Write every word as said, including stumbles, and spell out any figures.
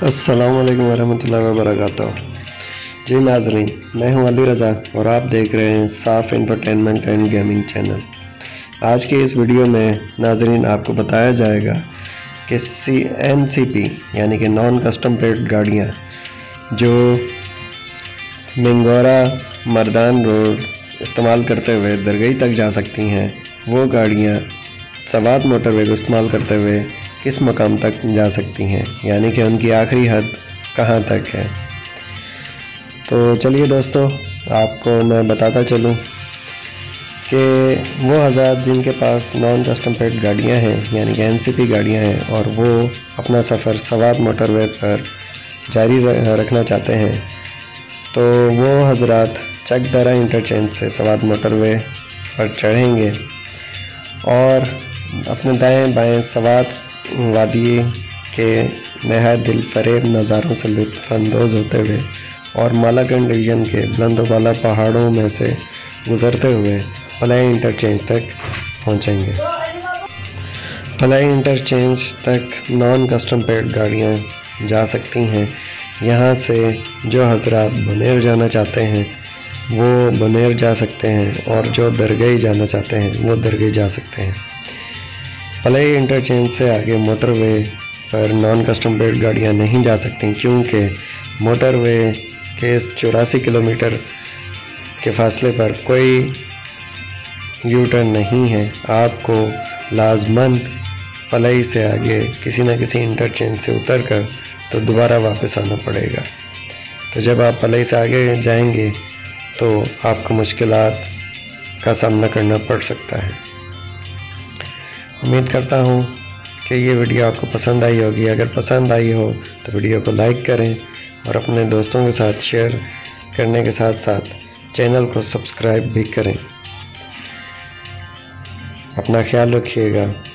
अस्सलामुअलैकुम वरहमतुल्लाहि वबरकातुहू। जी नाज़रीन, मैं हूं अली रज़ा और आप देख रहे हैं साफ इंफरटेनमेंट एंड गेमिंग चैनल। आज की इस वीडियो में नाज़रीन आपको बताया जाएगा कि सी एन सी पी यानी कि नॉन कस्टम पेड गाड़ियाँ जो मिंगोरा मर्दान रोड इस्तेमाल करते हुए दरगई तक जा सकती हैं, वो गाड़ियाँ सवात मोटरवे को इस्तेमाल करते हुए किस मकाम तक जा सकती हैं, यानी कि उनकी आखिरी हद कहाँ तक है। तो चलिए दोस्तों, आपको मैं बताता चलूँ कि वो हज़रात जिनके पास नॉन कस्टम पेड गाड़ियाँ हैं यानी कि एन सी पी गाड़ियाँ हैं और वो अपना सफ़र सवात मोटरवे पर जारी रखना चाहते हैं, तो वो हज़रात चकदरा इंटरचेंज से सवात मोटरवे पर चढ़ेंगे और अपने दाएं बाएं सवात वादी के नहायत दिल फरेब नज़ारों से लुत्फ़अंदोज़ होते हुए और मालाकंड डिवीज़न के बुलंदोबाला पहाड़ों में से गुज़रते हुए पलाई इंटरचेंज तक पहुंचेंगे। पलाई इंटरचेंज तक नॉन कस्टम पेड गाड़ियां जा सकती हैं। यहां से जो हज़रात बुनेर जाना चाहते हैं वो बुनेर जा सकते हैं और जो दरगई जाना चाहते हैं वो दरगई जा सकते हैं। पलाई इंटरचेंज से आगे मोटरवे पर नॉन कस्टम पेड गाड़ियाँ नहीं जा सकती, क्योंकि मोटरवे के इस चौरासी किलोमीटर के फासले पर कोई यू टर्न नहीं है। आपको लाजमन पलाई से आगे किसी न किसी इंटरचेंज से उतर कर तो दोबारा वापस आना पड़ेगा। तो जब आप पलाई से आगे जाएंगे तो आपको मुश्किलात का सामना करना पड़ सकता है। उम्मीद करता हूँ कि ये वीडियो आपको पसंद आई होगी। अगर पसंद आई हो तो वीडियो को लाइक करें और अपने दोस्तों के साथ शेयर करने के साथ साथ चैनल को सब्सक्राइब भी करें। अपना ख्याल रखिएगा।